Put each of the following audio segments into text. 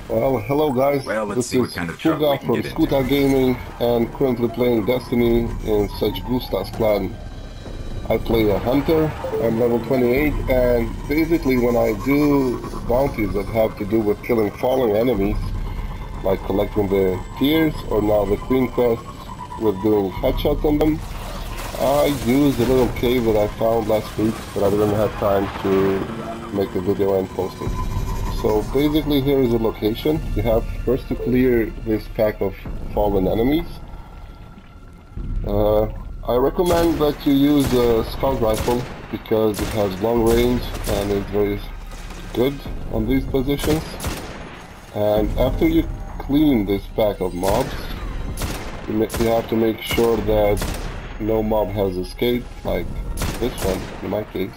Well, hello guys, Well, let's this see what is kind of trouble we Fuga can from get into. Skuta Gaming and currently playing Destiny in such Gusta's clan. I play a hunter, I'm level 28, and basically when I do bounties that have to do with killing fallen enemies, like collecting the tears or now the queen quests with doing headshots on them, I use a little cave that I found last week, but I didn't have time to make a video and post it. So basically here is a location. You have first to clear this pack of fallen enemies. I recommend that you use a scout rifle because it has long range and is very good on these positions. And after you clean this pack of mobs, you have to make sure that no mob has escaped, like this one in my case.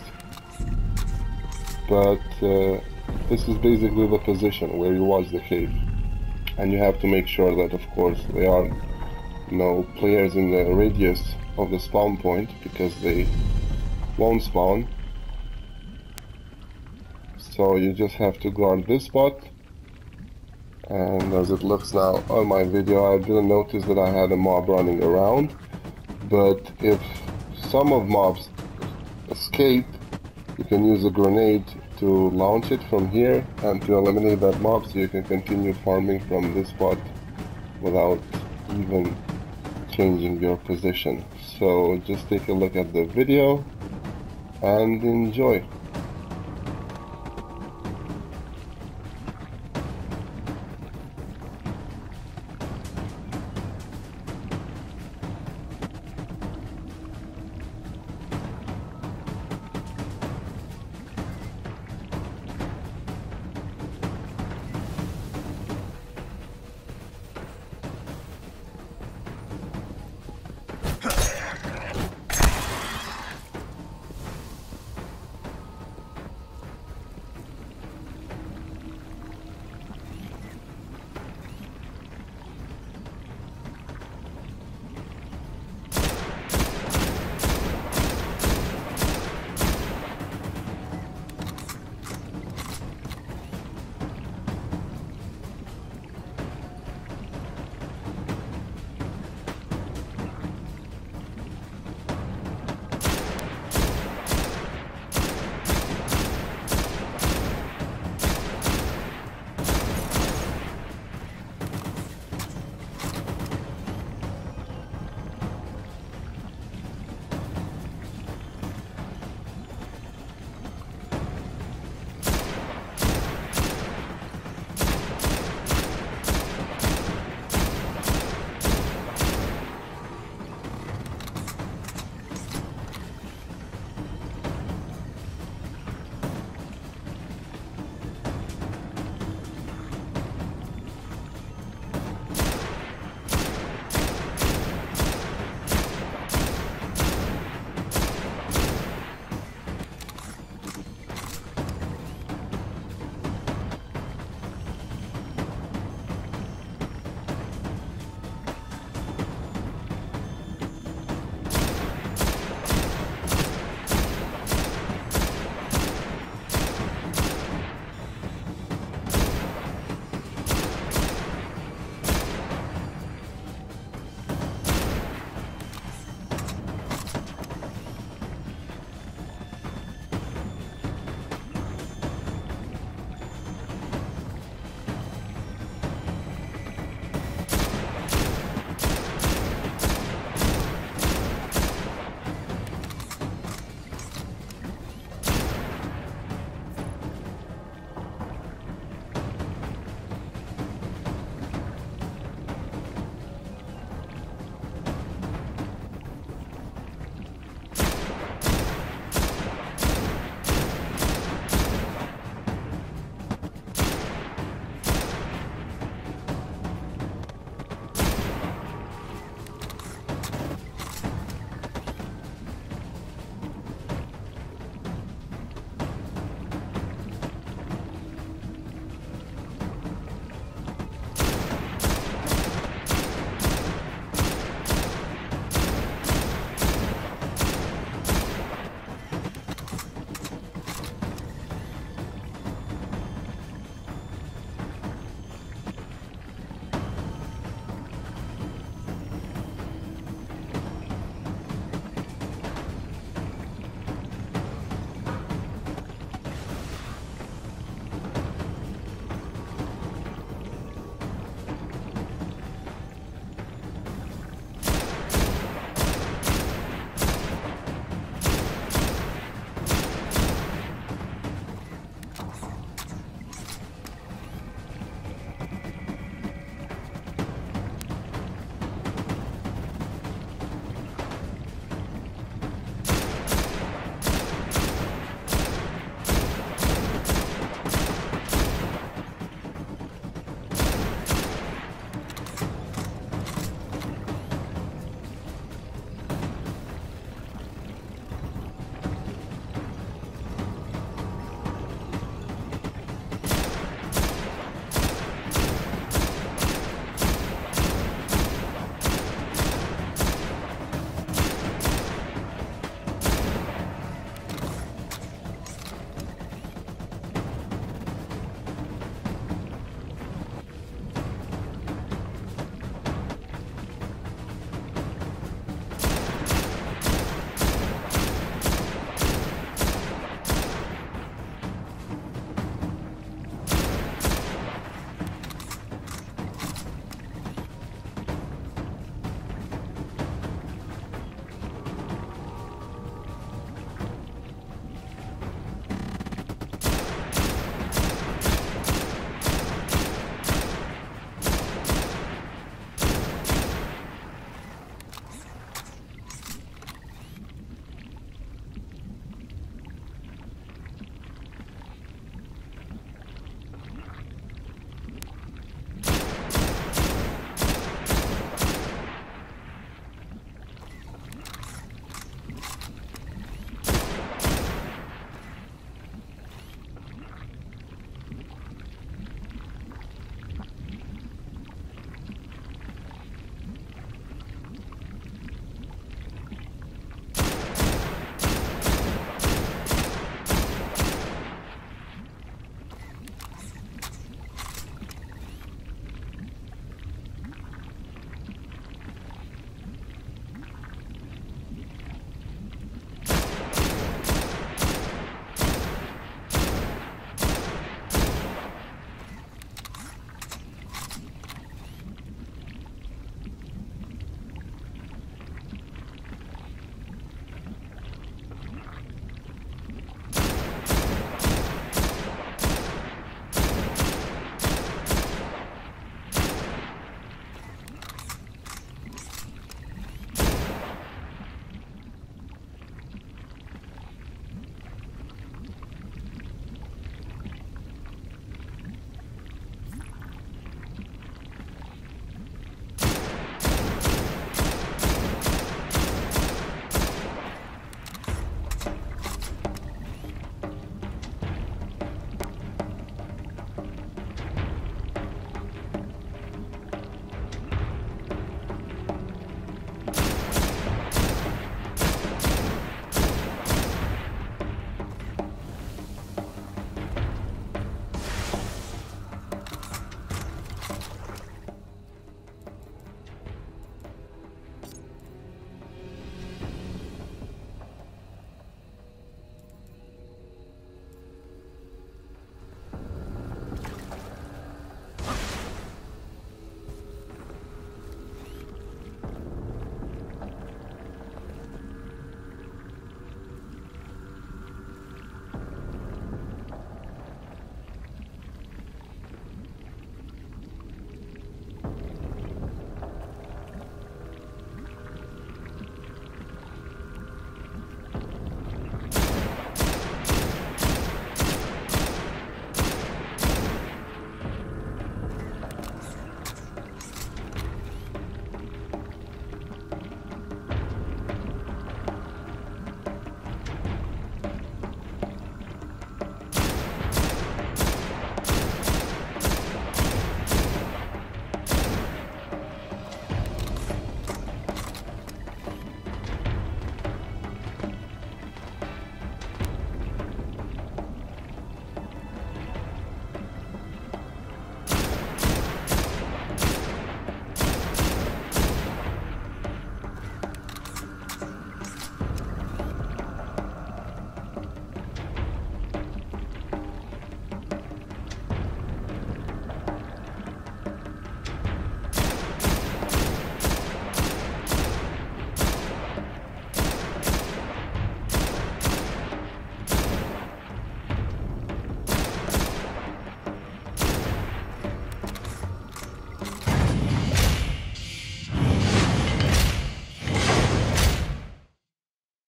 But this is basically the position where you watch the cave, and you have to make sure that of course there are no players in the radius of the spawn point because they won't spawn. So you just have to guard this spot, and as it looks now on my video, I didn't notice that I had a mob running around, but if some of mobs escape, you can use a grenade to launch it from here and to eliminate that mob, so you can continue farming from this spot without even changing your position. So just take a look at the video and enjoy.